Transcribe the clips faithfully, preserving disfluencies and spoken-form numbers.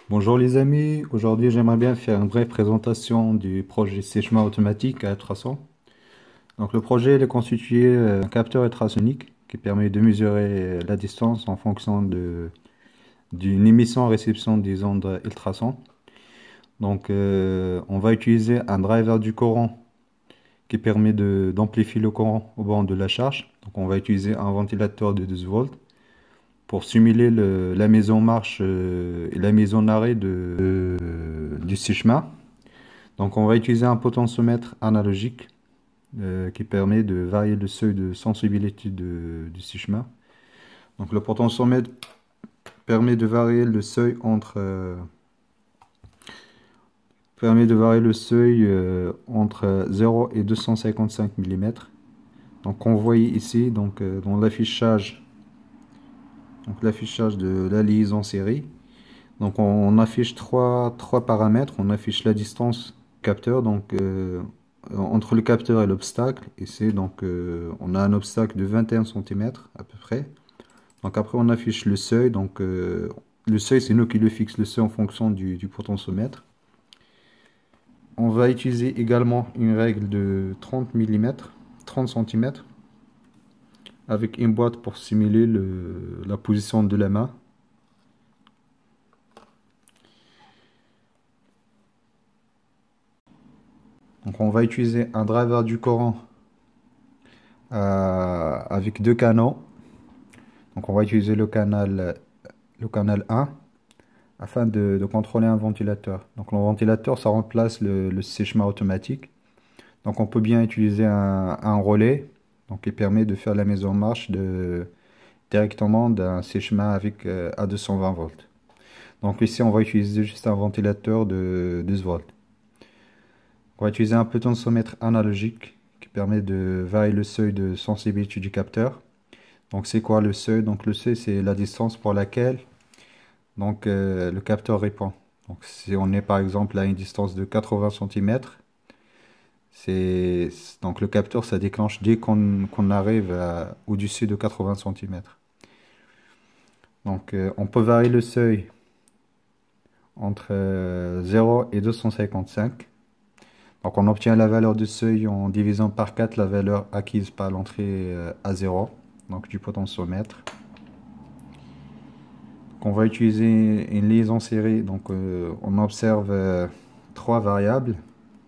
Bonjour les amis, aujourd'hui j'aimerais bien faire une brève présentation du projet séchement automatique à ultrasons. Donc le projet il est constitué euh, d'un capteur ultrasonique qui permet de mesurer la distance en fonction de, d'une émission-réception des ondes ultrasons. Donc euh, on va utiliser un driver du courant qui permet de, d'amplifier le courant au bord de la charge. Donc on va utiliser un ventilateur de douze volts pour simuler le- la mise en marche euh, et la mise en arrêt de, de- du séchement. Donc on va utiliser un potentiomètre analogique euh, qui permet de varier le seuil de sensibilité de- du séchement. Donc le potentiomètre permet de varier le seuil entre euh, permet de varier le seuil euh, entre zéro et deux cent cinquante-cinq millimètres. Donc on voit ici donc euh, dans l'affichage donc l'affichage de la liaison série. Donc on, on affiche trois, trois paramètres. On affiche la distance capteur, donc euh, entre le capteur et l'obstacle. Et c'est donc euh, on a un obstacle de vingt et un centimètres à peu près. Donc après on affiche le seuil. Donc euh, le seuil c'est nous qui le fixe le seuil en fonction du, du potentiomètre. On va utiliser également une règle de trente millimètres, trente centimètres, avec une boîte pour simuler le, la position de la main. Donc on va utiliser un driver du courant euh, avec deux canaux. Donc on va utiliser le canal, le canal un afin de, de contrôler un ventilateur. Donc le ventilateur, ça remplace le, le sèchement automatique. Donc on peut bien utiliser un, un relais donc, qui permet de faire la mise en marche de, directement d'un sèchement avec, euh, à deux cent vingt volts. Donc ici, on va utiliser juste un ventilateur de douze volts. On va utiliser un potentiomètre analogique qui permet de varier le seuil de sensibilité du capteur. Donc c'est quoi le seuil? Donc le seuil, c'est la distance pour laquelle donc, euh, le capteur répond. Donc si on est par exemple à une distance de quatre-vingts centimètres, c'est donc le capteur ça déclenche dès qu'on qu'on arrive à- au-dessus de quatre-vingts centimètres. Donc euh, on peut varier le seuil entre euh, zéro et deux cent cinquante-cinq. Donc on obtient la valeur du seuil en divisant par quatre la valeur acquise par l'entrée euh, à zéro, donc du potentiomètre. Donc, on va utiliser une liaison série, donc euh, on observe euh, trois variables.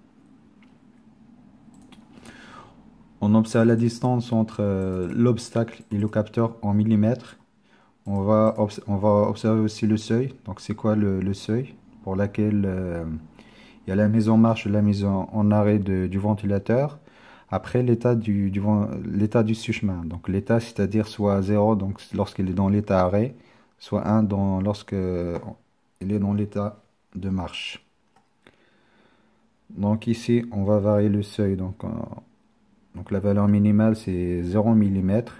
On observe la distance entre euh, l'obstacle et le capteur en millimètres. On va, obs- on va observer aussi le seuil. Donc c'est quoi le, le seuil pour laquelle euh, il y a la mise en marche et la mise en, en arrêt de- du ventilateur. Après l'état du, du, ven- l'état du séchement. Donc l'état, c'est-à-dire soit zéro donc lorsqu'il est dans l'état arrêt, soit un dans, lorsque il est dans l'état de marche. Donc ici, on va varier le seuil. Donc, euh, donc la valeur minimale, c'est zéro millimètres.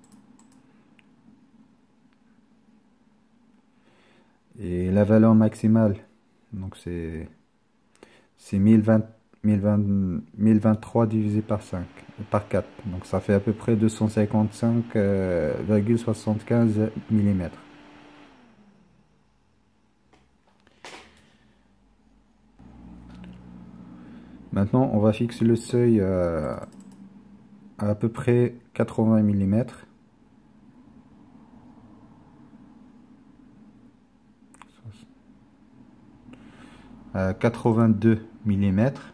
Et la valeur maximale, donc c'est c'est mille vingt, mille vingt, mille vingt-trois divisé par cinq, par quatre. Donc ça fait à peu près deux cent cinquante-cinq virgule soixante-quinze millimètres. Maintenant, on va fixer le seuil euh, à à peu près quatre-vingts millimètres. À quatre-vingt-deux millimètres.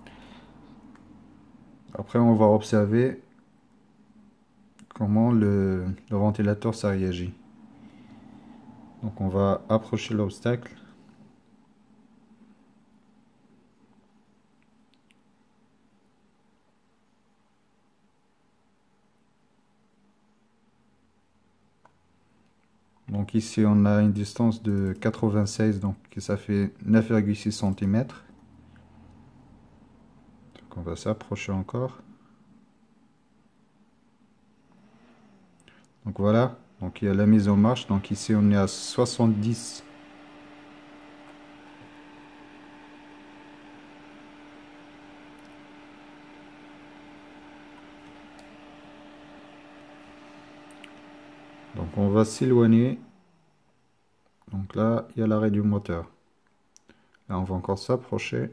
Après, on va observer comment le, le ventilateur ça réagit. Donc on va approcher l'obstacle. Donc ici on a une distance de quatre-vingt-seize, donc ça fait neuf virgule six centimètres. Donc on va s'approcher encore. Donc voilà, donc il y a la mise en marche. Donc ici on est à soixante-dix. Donc on va s'éloigner. Donc Donc là, il y a l'arrêt du moteur. Là, on va encore s'approcher.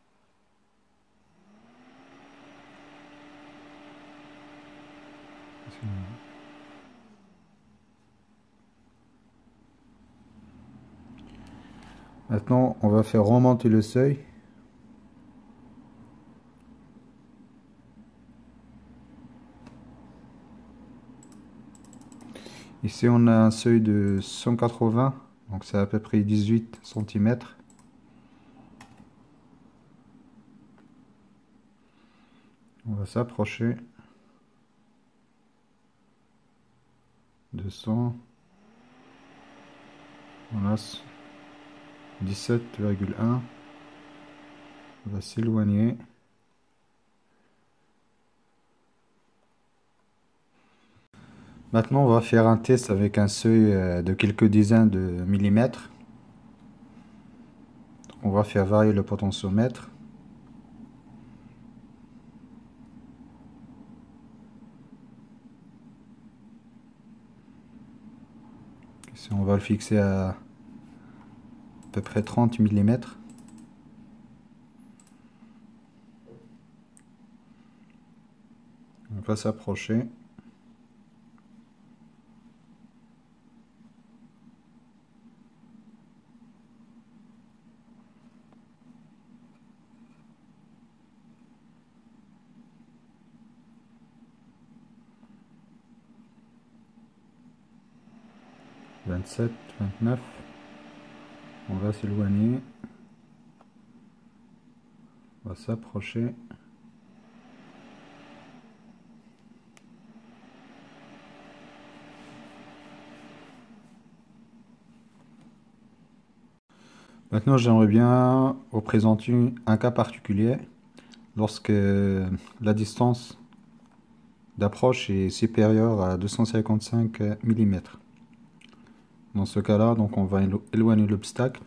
Maintenant, on va faire remonter le seuil. Ici, on a un seuil de cent quatre-vingts, donc c'est à peu près dix-huit centimètres. On va s'approcher. deux cents. On a dix-sept virgule un. On va s'éloigner. Maintenant, on va faire un test avec un seuil de quelques dizaines de millimètres. On va faire varier le potentiomètre. Ici, on va le fixer à à peu près trente millimètres. On va s'approcher. vingt-sept, vingt-neuf. On va s'éloigner. On va s'approcher. Maintenant, j'aimerais bien vous présenter un cas particulier lorsque la distance d'approche est supérieure à deux cent cinquante-cinq millimètres. Dans ce cas-là, donc on va éloigner l'obstacle.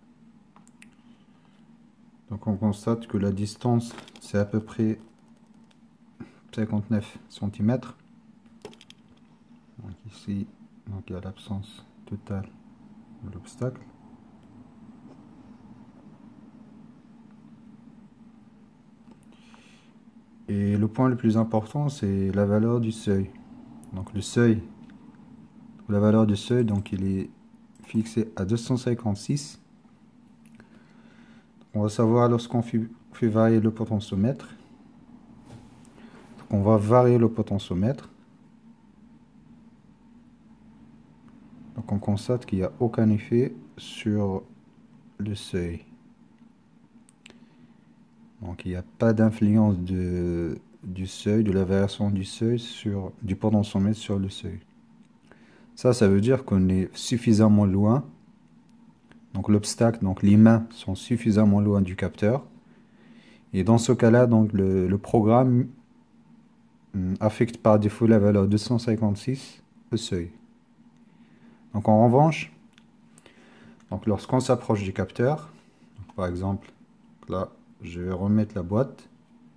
Donc on constate que la distance, c'est à peu près cinquante-neuf centimètres. Donc ici, donc il y a l'absence totale de l'obstacle. Et le point le plus important, c'est la valeur du seuil. Donc le seuil, la valeur du seuil, donc il est fixé à deux cent cinquante-six. On va savoir lorsqu'on fait, fait varier le potentiomètre. Donc on va varier le potentiomètre. Donc on constate qu'il n'y a aucun effet sur le seuil. Donc il n'y a pas d'influence de, du seuil, de la variation du seuil sur du potentiomètre sur le seuil. Ça, ça veut dire qu'on est suffisamment loin. Donc l'obstacle, donc les mains sont suffisamment loin du capteur. Et dans ce cas-là, donc le, le programme hum, affecte par défaut la valeur deux cent cinquante-six au seuil. Donc en revanche, donc lorsqu'on s'approche du capteur, par exemple, là, je vais remettre la boîte.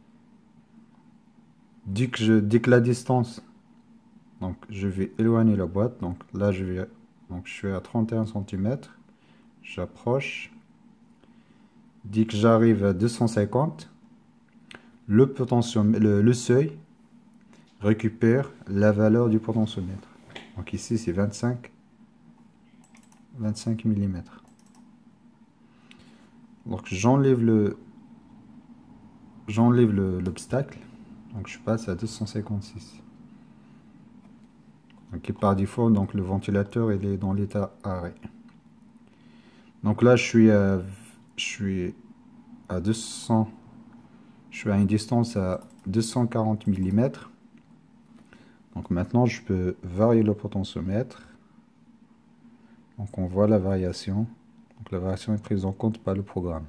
Dès que, je, dès que la distance, donc je vais éloigner la boîte. Donc là, je vais, donc je suis à trente et un centimètres. J'approche. Dès que j'arrive à deux cent cinquante, le potentiomètre, le, le seuil récupère la valeur du potentiomètre. Donc ici, c'est vingt-cinq, vingt-cinq millimètres. Donc j'enlève le, j'enlève l'obstacle. Donc je passe à deux cent cinquante-six. Donc par défaut, donc le ventilateur il est dans l'état arrêt. Donc là je suis à, je suis à deux cents, je suis à une distance à deux cent quarante millimètres. Donc maintenant je peux varier le potentiomètre. Donc on voit la variation. Donc la variation est prise en compte par le programme.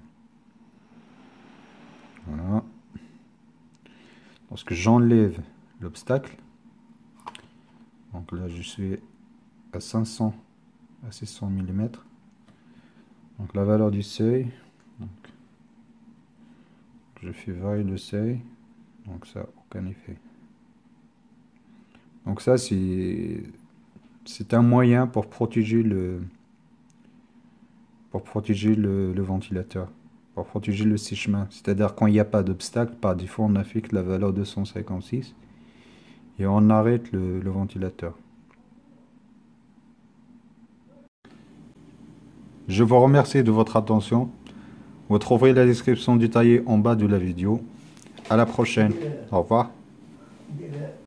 Voilà. Lorsque j'enlève l'obstacle, donc là je suis à cinq cents à six cents millimètres. Donc la valeur du seuil, donc, je fais varier le seuil, donc ça aucun effet. Donc ça c'est c'est un moyen pour protéger le pour protéger le, le ventilateur, pour protéger le sèche-main. C'est-à-dire quand il n'y a pas d'obstacle, par défaut on affiche la valeur deux cent cinquante-six et on arrête le, le ventilateur. Je vous remercie de votre attention. Vous trouverez la description détaillée en bas de la vidéo. À la prochaine. Au revoir.